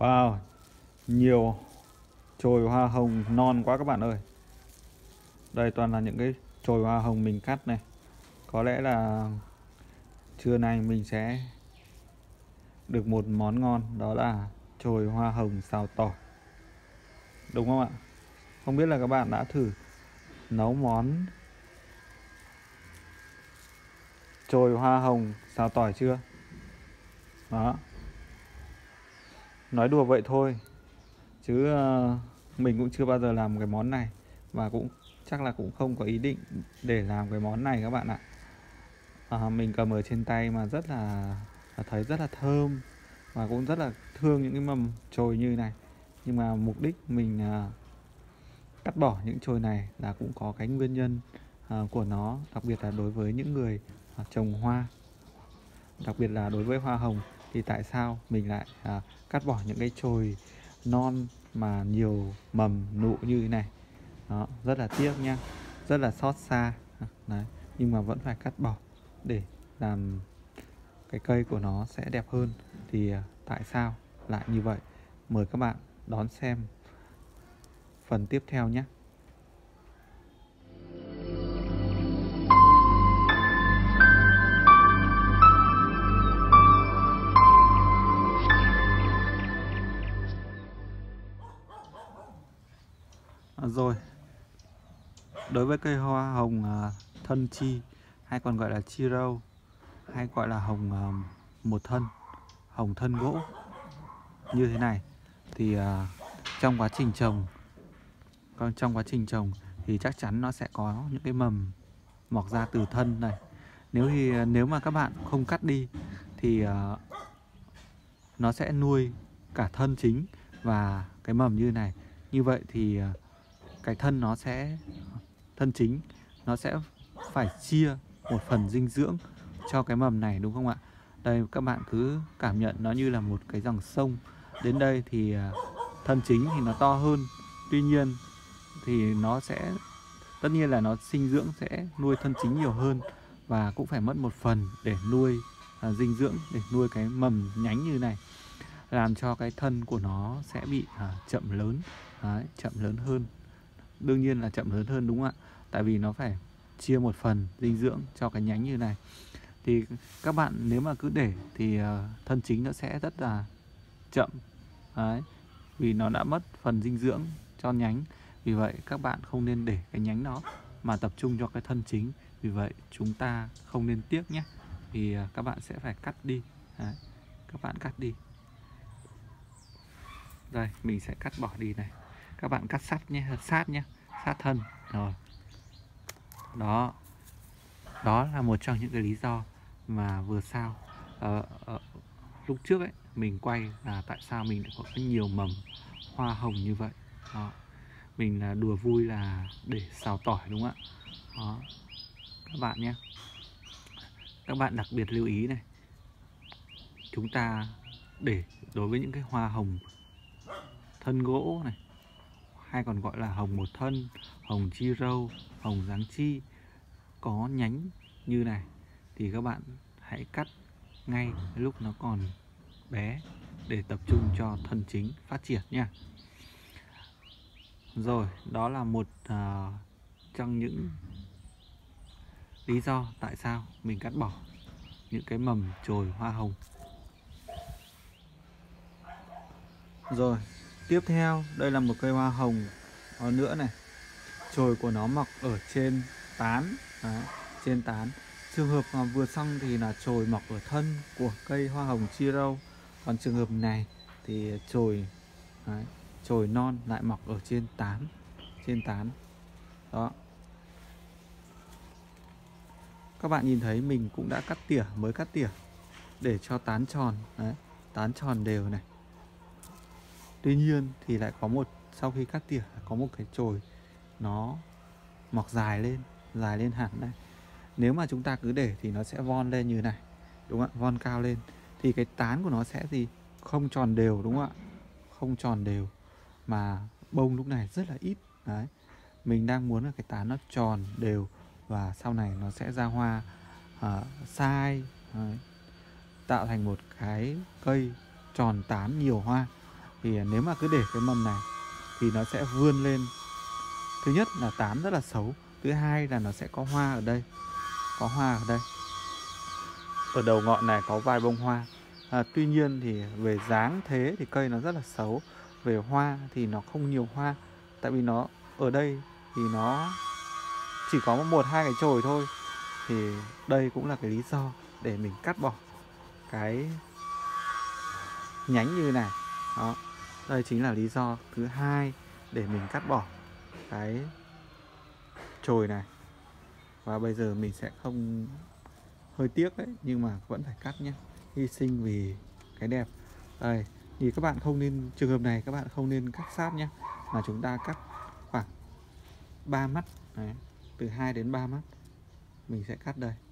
Wow, nhiều chồi hoa hồng non quá các bạn ơi. Đây toàn là những cái chồi hoa hồng mình cắt này. Có lẽ là trưa nay mình sẽ được một món ngon, đó là chồi hoa hồng xào tỏi. Đúng không ạ? Không biết là các bạn đã thử nấu món chồi hoa hồng xào tỏi chưa? Đó. Nói đùa vậy thôi, chứ mình cũng chưa bao giờ làm cái món này, và cũng chắc là cũng không có ý định để làm cái món này các bạn ạ. Mình cầm ở trên tay mà rất là thấy rất là thơm, và cũng rất là thương những cái mầm chồi như này. Nhưng mà mục đích mình cắt bỏ những chồi này là cũng có cái nguyên nhân của nó, đặc biệt là đối với những người trồng hoa, đặc biệt là đối với hoa hồng. Thì tại sao mình lại cắt bỏ những cái chồi non mà nhiều mầm nụ như thế này? Đó, rất là tiếc nha, rất là xót xa. Đấy, nhưng mà vẫn phải cắt bỏ để làm cái cây của nó sẽ đẹp hơn. Thì tại sao lại như vậy? Mời các bạn đón xem phần tiếp theo nhé. Rồi, đối với cây hoa hồng thân chi, hay còn gọi là chi râu, hay gọi là hồng một thân, hồng thân gỗ như thế này, thì trong quá trình trồng thì chắc chắn nó sẽ có những cái mầm mọc ra từ thân này. Nếu mà các bạn không cắt đi thì nó sẽ nuôi cả thân chính và cái mầm như này. Như vậy thì cái thân chính nó sẽ phải chia một phần dinh dưỡng cho cái mầm này, đúng không ạ? Đây, các bạn cứ cảm nhận nó như là một cái dòng sông. Đến đây thì thân chính thì nó to hơn, tuy nhiên thì nó sẽ, tất nhiên là nó sinh dưỡng sẽ nuôi thân chính nhiều hơn, và cũng phải mất một phần để nuôi dinh dưỡng, để nuôi cái mầm nhánh như này, làm cho cái thân của nó sẽ bị chậm lớn. Đấy, chậm lớn hơn. Đương nhiên là chậm lớn hơn, đúng không ạ? Tại vì nó phải chia một phần dinh dưỡng cho cái nhánh như này. Thì các bạn nếu mà cứ để thì thân chính nó sẽ rất là chậm. Đấy, vì nó đã mất phần dinh dưỡng cho nhánh. Vì vậy các bạn không nên để cái nhánh nó, mà tập trung cho cái thân chính. Vì vậy chúng ta không nên tiếc nhé. Thì các bạn sẽ phải cắt đi. Đấy, các bạn cắt đi. Đây, mình sẽ cắt bỏ đi này. Các bạn cắt sát nhé, sát thân. Rồi. Đó. Đó là một trong những cái lý do mà vừa sau lúc trước ấy mình quay là tại sao mình lại có cái nhiều mầm hoa hồng như vậy. Đó. Mình là đùa vui là để xào tỏi, đúng không ạ? Đó. Các bạn nhé. Các bạn đặc biệt lưu ý này. Chúng ta để đối với những cái hoa hồng thân gỗ này, hay còn gọi là hồng một thân, hồng chi râu, hồng giáng chi, có nhánh như này, thì các bạn hãy cắt ngay lúc nó còn bé để tập trung cho thân chính phát triển nha. Rồi, đó là một trong những lý do tại sao mình cắt bỏ những cái mầm chồi hoa hồng. Rồi, tiếp theo đây là một cây hoa hồng nữa này. Chồi của nó mọc ở trên tán. Đấy, trên tán. Trường hợp mà vừa xong thì là chồi mọc ở thân của cây hoa hồng chi râu. Còn trường hợp này thì chồi non lại mọc ở trên tán. Trên tán. Đó. Các bạn nhìn thấy mình cũng đã mới cắt tỉa để cho tán tròn. Đấy, tán tròn đều này. Tuy nhiên thì lại sau khi cắt tỉa có một cái chồi nó mọc dài lên hẳn này. Nếu mà chúng ta cứ để thì nó sẽ von lên như này, đúng không ạ? Von cao lên thì cái tán của nó sẽ không tròn đều, đúng không ạ? Không tròn đều, mà bông lúc này rất là ít. Đấy, mình đang muốn là cái tán nó tròn đều, và sau này nó sẽ ra hoa sai. Đấy, tạo thành một cái cây tròn tán nhiều hoa. Thì nếu mà cứ để cái mầm này thì nó sẽ vươn lên. Thứ nhất là tán rất là xấu, thứ hai là nó sẽ có hoa ở đây, có hoa ở đây, ở đầu ngọn này có vài bông hoa. Tuy nhiên thì về dáng thế thì cây nó rất là xấu, về hoa thì nó không nhiều hoa, tại vì nó ở đây thì nó chỉ có 1-2 cái chồi thôi. Thì đây cũng là cái lý do để mình cắt bỏ cái nhánh như này. Đó, đây chính là lý do thứ hai để mình cắt bỏ cái chồi này. Và bây giờ mình sẽ không, hơi tiếc đấy, nhưng mà vẫn phải cắt nhé, hy sinh vì cái đẹp. Đây, thì các bạn không nên, trường hợp này các bạn không nên cắt sát nhé, mà chúng ta cắt khoảng 3 mắt đấy, từ 2 đến 3 mắt mình sẽ cắt đây.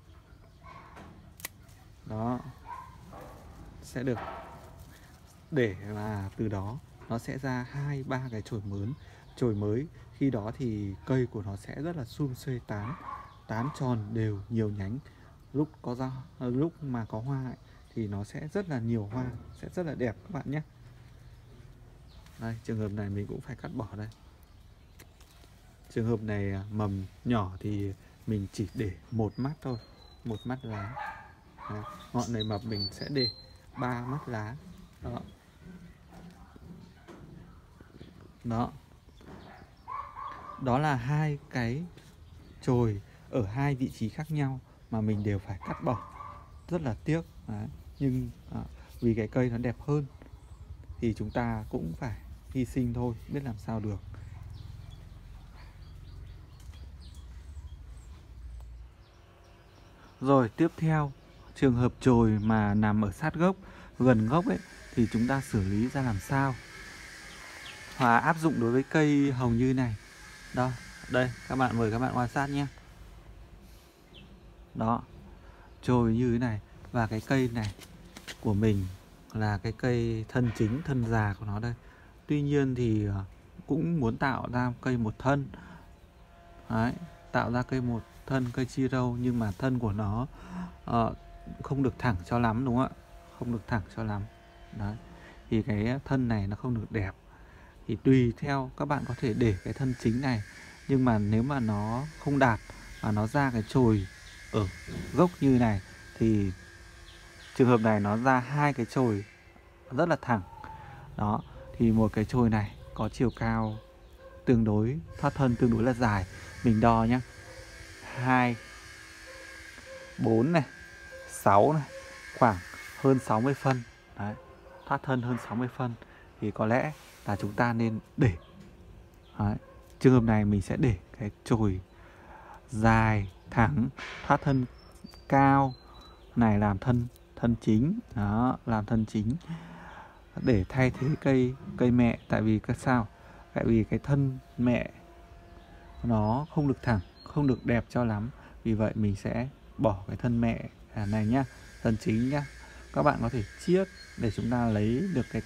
Đó, sẽ được, để là từ đó nó sẽ ra 2-3 cái chồi mới. Khi đó thì cây của nó sẽ rất là sum xuê tán, tán tròn đều, nhiều nhánh. Lúc có ra, lúc mà có hoa ấy, thì nó sẽ rất là nhiều hoa, sẽ rất là đẹp các bạn nhé. Đây, trường hợp này mình cũng phải cắt bỏ đây. Trường hợp này mầm nhỏ thì mình chỉ để 1 mắt thôi, 1 mắt lá. Đấy, ngọn này mập mình sẽ để 3 mắt lá. Đó. Đó. Đó là 2 cái chồi ở 2 vị trí khác nhau mà mình đều phải cắt bỏ. Rất là tiếc. Đấy. Nhưng vì cái cây nó đẹp hơn thì chúng ta cũng phải hy sinh thôi, biết làm sao được. Rồi tiếp theo, trường hợp chồi mà nằm ở sát gốc, gần gốc ấy, thì chúng ta xử lý ra làm sao? Và áp dụng đối với cây hồng như này. Đó, đây, mời các bạn quan sát nhé. Đó, chồi như thế này. Và cái cây này của mình là cái cây thân chính, thân già của nó đây. Tuy nhiên thì cũng muốn tạo ra cây một thân. Đấy, tạo ra cây một thân, cây chi râu, nhưng mà thân của nó không được thẳng cho lắm, đúng không ạ? Không được thẳng cho lắm. Đấy, thì cái thân này nó không được đẹp. Thì tùy theo, các bạn có thể để cái thân chính này, nhưng mà nếu mà nó không đạt và nó ra cái chồi ở gốc như này thì trường hợp này nó ra 2 cái chồi rất là thẳng. Đó, thì một cái chồi này có chiều cao tương đối, thoát thân tương đối là dài. Mình đo nhé, 2, 4 này, 6 này, khoảng hơn 60 phân. Đấy, thoát thân hơn 60 phân thì có lẽ là chúng ta nên để. Đấy, trường hợp này mình sẽ để cái chồi dài, thẳng, thoát thân cao này làm thân chính. Đó, làm thân chính để thay thế cây mẹ. Tại vì sao? Tại vì cái thân mẹ nó không được thẳng, không được đẹp cho lắm. Vì vậy mình sẽ bỏ cái thân mẹ này nhá, thân chính nhá. Các bạn có thể chiết để chúng ta lấy được cái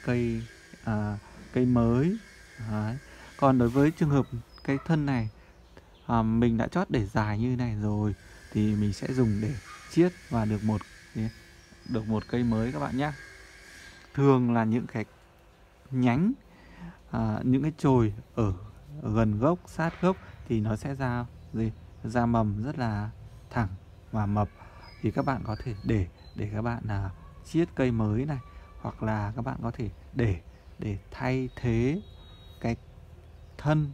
cây mới. Đấy. Còn đối với trường hợp cái thân này mình đã chót để dài như này rồi thì mình sẽ dùng để chiết và được một cây mới các bạn nhé. Thường là những cái nhánh, những cái chồi ở gần gốc, sát gốc thì nó sẽ ra mầm rất là thẳng và mập. Thì các bạn có thể để các bạn chiết cây mới này, hoặc là các bạn có thể để thay thế cái thân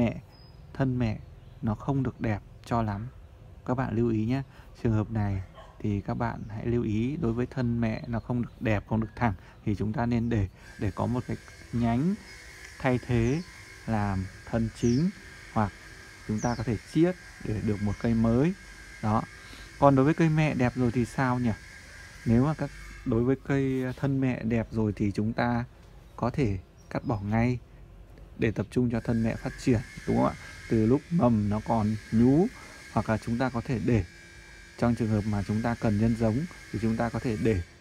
mẹ nó không được đẹp cho lắm. Các bạn lưu ý nhé. Trường hợp này thì các bạn hãy lưu ý, đối với thân mẹ nó không được đẹp, không được thẳng thì chúng ta nên để có một cái nhánh thay thế làm thân chính, hoặc chúng ta có thể chiết để được một cây mới. Đó. Còn đối với cây mẹ đẹp rồi thì sao nhỉ? Nếu mà đối với cây thân mẹ đẹp rồi thì chúng ta có thể cắt bỏ ngay để tập trung cho thân mẹ phát triển, đúng không ạ? Từ lúc mầm nó còn nhú, hoặc là chúng ta có thể để trong trường hợp mà chúng ta cần nhân giống thì chúng ta có thể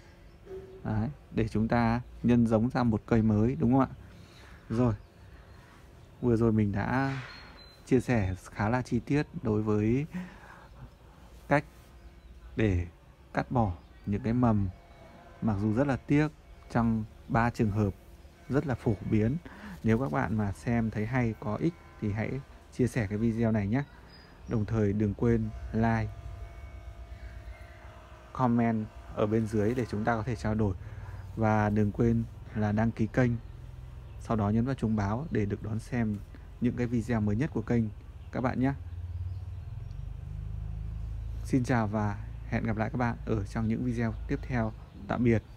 để chúng ta nhân giống ra một cây mới, đúng không ạ? Rồi, vừa rồi mình đã chia sẻ khá là chi tiết đối với cách để cắt bỏ những cái mầm, mặc dù rất là tiếc trong 3 trường hợp rất là phổ biến. Nếu các bạn mà xem thấy hay, có ích thì hãy chia sẻ cái video này nhé. Đồng thời đừng quên like, comment ở bên dưới để chúng ta có thể trao đổi. Và đừng quên là đăng ký kênh, sau đó nhấn vào chuông báo để được đón xem những cái video mới nhất của kênh các bạn nhé. Xin chào và hẹn gặp lại các bạn ở trong những video tiếp theo. Tạm biệt.